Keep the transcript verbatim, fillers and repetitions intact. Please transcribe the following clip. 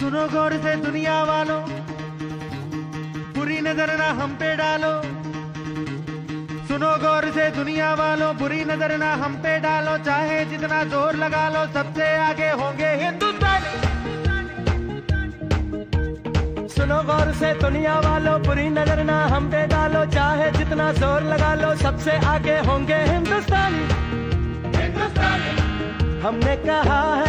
सुनो गौर से दुनिया वालों, बुरी नजर ना हम पे डालो। सुनो गौर से दुनिया वालों, बुरी नजर ना हम पे डालो। चाहे जितना जोर लगा लो, सबसे आगे होंगे हिंदुस्तानी। सुनो गौर से दुनिया वालों, बुरी नजर ना हम पे डालो। चाहे जितना जोर लगा लो, सबसे आगे होंगे हिंदुस्तानी। हिंदुस्तानी हमने कहा है